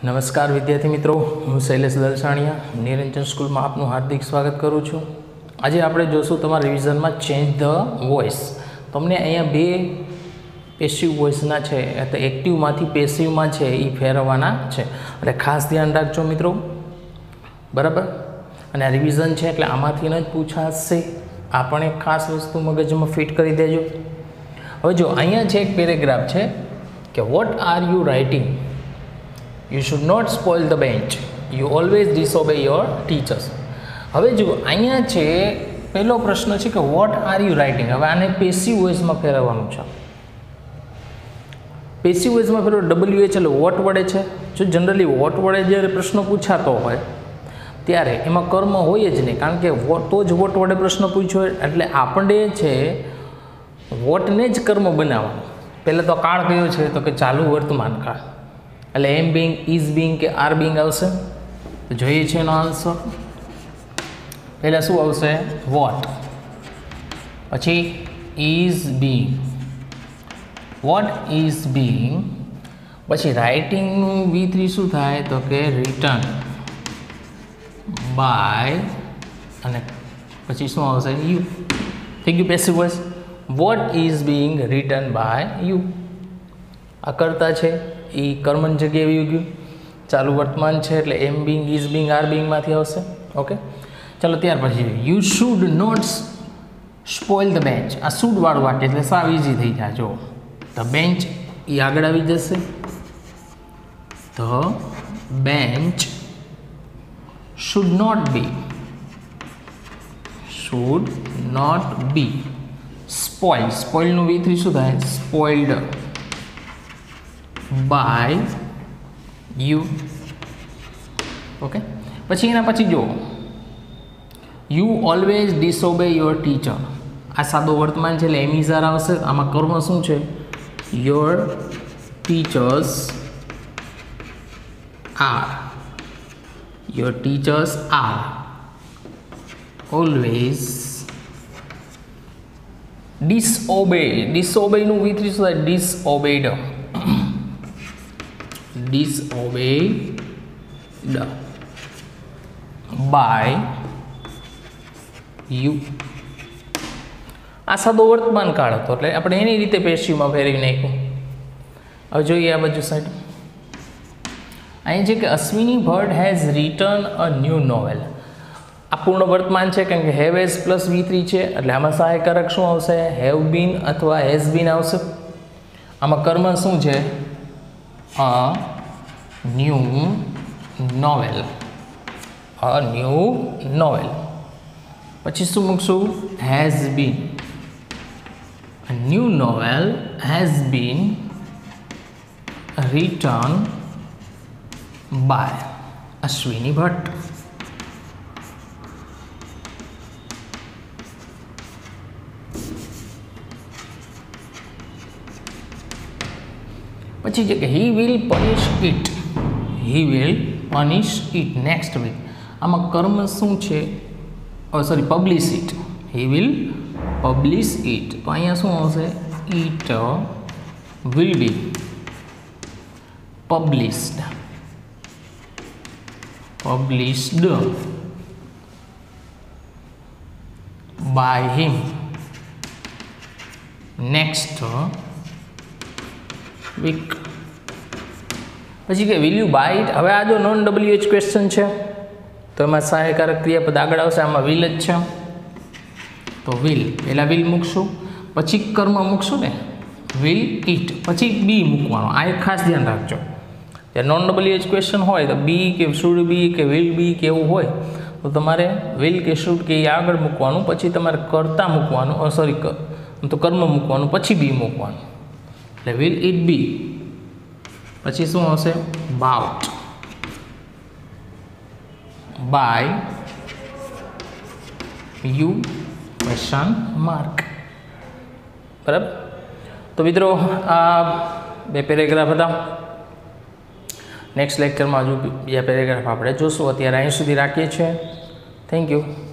नमस्कार विद्यार्थी मित्रों, हूँ शैलेष दलसाणिया निरंजन स्कूल में आपનું हार्दिक स्वागत करूँ छूँ। आज આપણે જોશું તમારા રિવિઝનમાં ચેન્જ ધ વોઇસ। તમને અહીંયા બે પેસિવ વોઇસના છે એટલે એક્ટિવમાંથી પેસિવમાં છે એ ફેરવવાના છે એટલે ખાસ ધ્યાન રાખજો મિત્રો, બરાબર। અને આ રિવિઝન છે એટલે આમાંથી જ પૂછાશે, આ પણ એક ખાસ વસ્તુ મગજમાં ફિટ કરી દેજો। હવે જો અહીંયા છે એક પેરેગ્રાફ છે કે what are you writing, You should not spoil the bench. You always disobey your teachers. હવે જો અહીંયા છે પહેલો પ્રશ્ન છે કે વોટ આર યુ રાઇટિંગ। હવે આને પેસિવ વોઇસમાં ફેરવવાનું છે। પેસિવ વોઇસમાં ફેરવો WH એટલે વોટ વડે છે। જો જનરલી વોટ વડે જ્યારે પ્રશ્ન પૂછાતો હોય ત્યારે એમાં કર્મ હોય જ નહીં, કારણ કે તો જ વોટ વડે પ્રશ્ન પૂછ્યો એટલે આપણે છે વોટને જ કર્મ બનાવવાનું। પહેલાં તો કાળ કયો છે તો કે ચાલુ વર્તમાન કાળ, એટલે એમ બિંગ, ઇઝ બિંગ કે આર બિંગ આવશે। તો જોઈએ છે એનો આન્સર। પહેલાં શું આવશે? વોટ, પછી is being, what is being, પછી રાઇટિંગનું V3 શું થાય તો કે રિટન બાય, અને પછી શું આવશે? યુ। થઈ ગયું passive voice. What is being written by you. આ કરતા છે એ કર્મની જગ્યાએ આવી ગયું, ચાલુ વર્તમાન છે એટલે એમ બિંગ, ઇઝ બિંગ, આર બિંગમાંથી આવશે। ઓકે, ચાલો ત્યાર પછી you should not spoil the bench. આ શુડ વાળું વાક્ય એટલે સાવ ઇઝી થઈ જાય। જો ધ બેન્ચ એ આગળ આવી જશે, the bench should not be spoil. સ્પોઇલનું V3 શું થાય? સ્પોઇલ્ડ બાય યુ। ઓકે, પછી એના પછી જો you always disobey your teacher. આ સાદો વર્તમાન છે એટલે એમિઝાર આવશે। આમાં કર્મ શું છે? યોર ટીચર્સ આર ઓલવેઝ ડિસઓબેનું V3 શું થાય? ડિસઓબેડ by you। આ સાદો વર્તમાન કાળ હતો એટલે આપણે એની રીતે પેશિવમાં ફેરવી નાખ્યું। હવે જોઈએ આ બાજુ સાઈડ, અહીં છે કે Ashwini Bhatt has written a new novel. આ પૂર્ણ વર્તમાન છે કારણ કે હેવ એઝ પ્લસ V3 છે એટલે આમાં સહાયકારક શું આવશે? હેવ બીન અથવા હેઝ બીન આવશે। આમાં કર્મ શું છે? ન્યૂ નોવેલ, પછી શું મૂકશું? Has been, new novel has been written by Ashwini Bhatt. પછી છે કે he will punish it next week. આમાં કર્મ શું છે? Publish it, he will publish it, તો અહીંયા શું આવશે? It will be published by him next week. પછી કે વિલ યુ બાય ઇટ। હવે આ જો નોન WH ક્વેશ્ચન છે તો એમાં સહાયકારક ક્રિયાપદ આગળ આવશે, આમાં વિલ જ છે તો વિલ, પહેલાં વિલ મૂકશું પછી કર્મ મૂકશું ને વિલ ઇટ, પછી બી મૂકવાનો। આ એક ખાસ ધ્યાન રાખજો, જ્યારે નોન WH ક્વેશ્ચન હોય તો બી કે શુડ બી કે વિલ બી કે એવું હોય તો તમારે વિલ કે શુડ કે એ આગળ મૂકવાનું, પછી તમારે કરતા મૂકવાનું, તો કર્મ મૂકવાનું, પછી બી મૂકવાનું એટલે વિલ ઇટ બી, પછી શું આવશે? About by you question mark. બરાબર, તો મિત્રો આ બે પેરેગ્રાફ હતા। નેક્સ્ટ લેક્ચરમાં હજુ બીજા પેરેગ્રાફ આપણે જોશું। અત્યારે અહીં સુધી રાખીએ છીએ। Thank you.